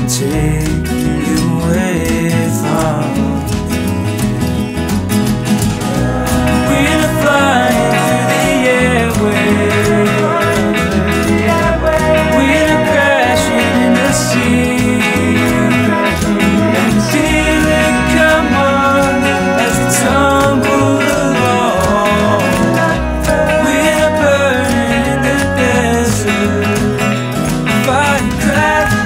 take you away from me. We're flying through the airwaves. We're crashing in the sea. And the feeling come on as we tumble along. We're burning in the desert. Firecracker.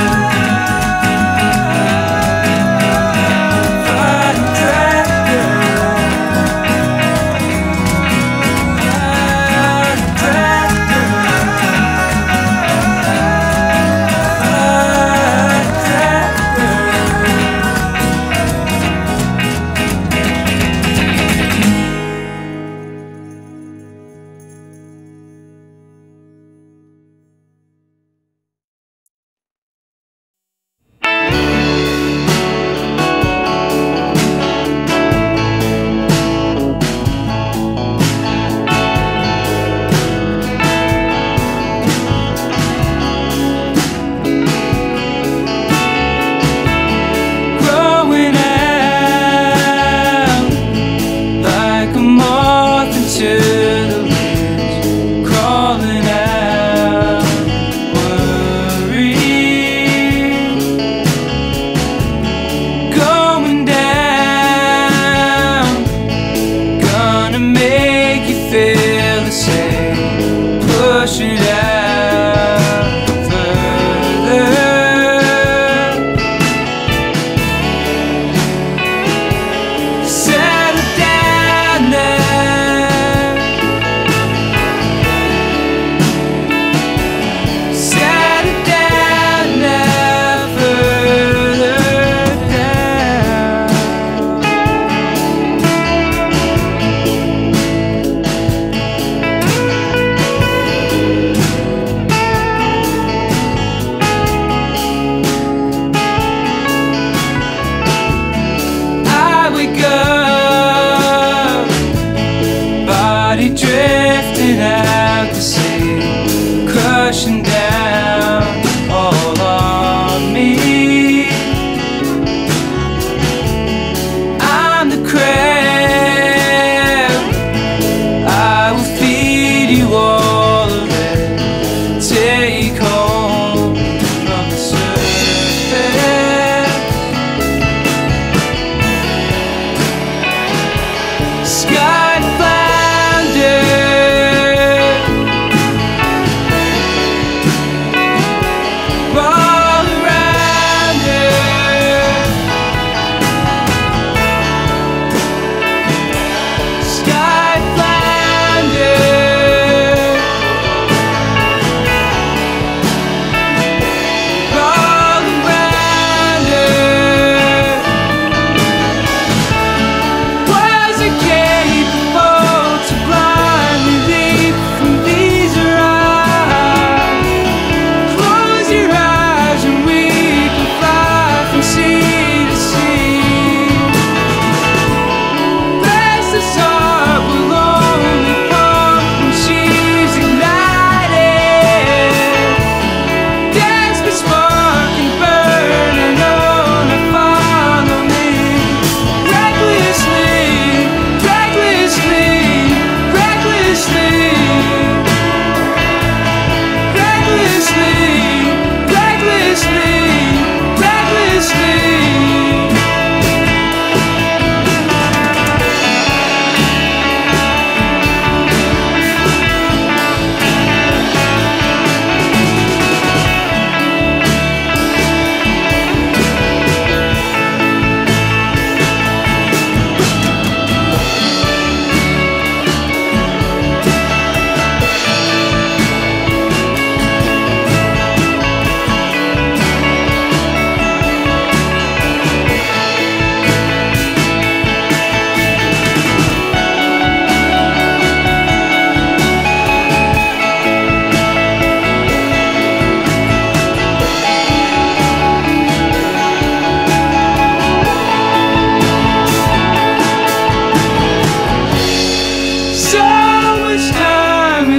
Drifting out to sea, crushing down all on me. I'm the crab, I will feed you all of it, take home from the surface. Sky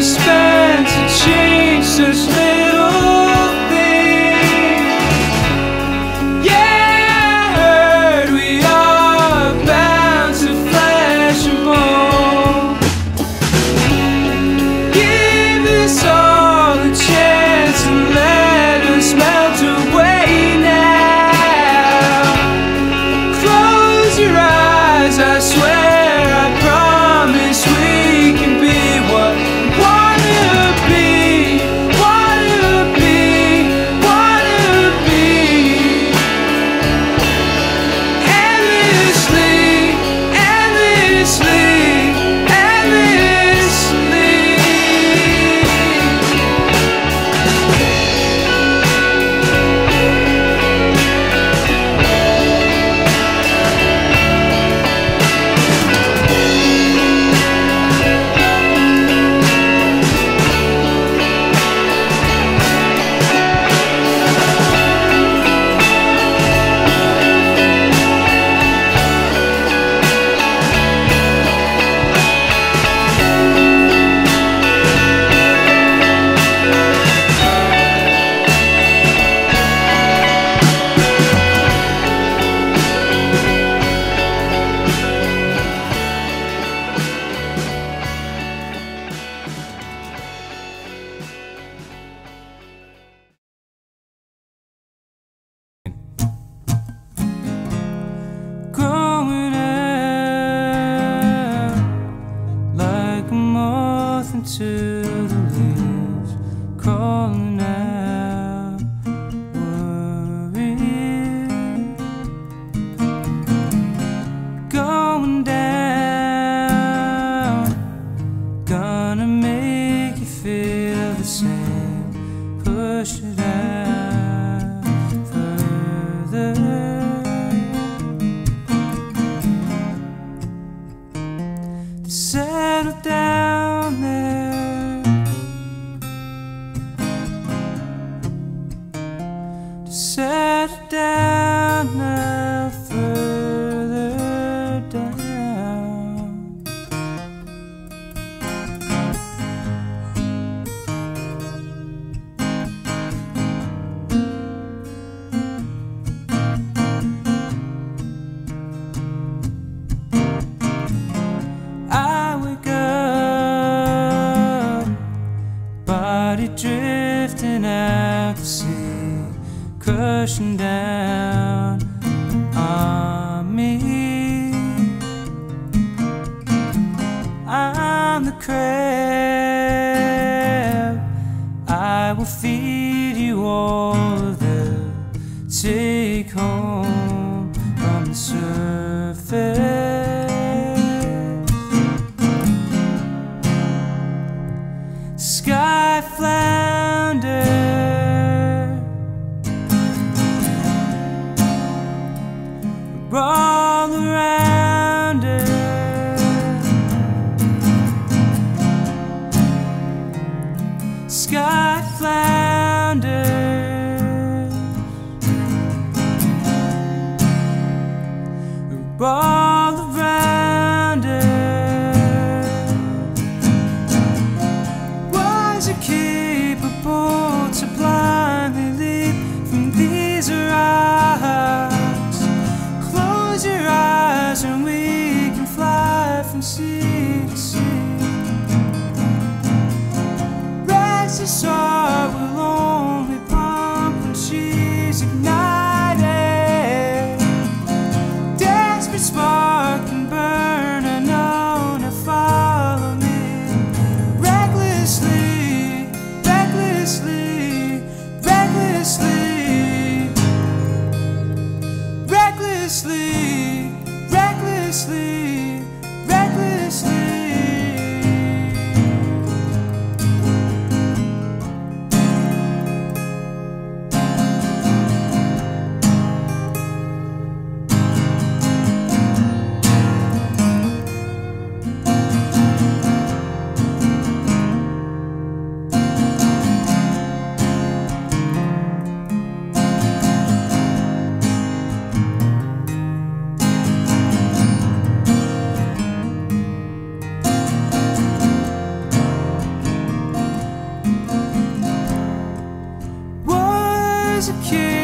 such little things. crawling out, worried, going down, gonna make you feel the same, push it out further, to settle down there, to settle down now, further down. I wake up, body drifting out to sea, crushing down on me. I'm the crab, I will feed you all of the take home from the surface. Sky flounder, all around her. Sky flounders, all around her. Was it capable to blindly leap from these rocks? Close your eyes and we can fly from sea to sea. Restless heart will only pump when she's ignited. Desperate spark can burn, I know, now follow me. Recklessly, recklessly, recklessly, recklessly, recklessly, recklessly. Was a kid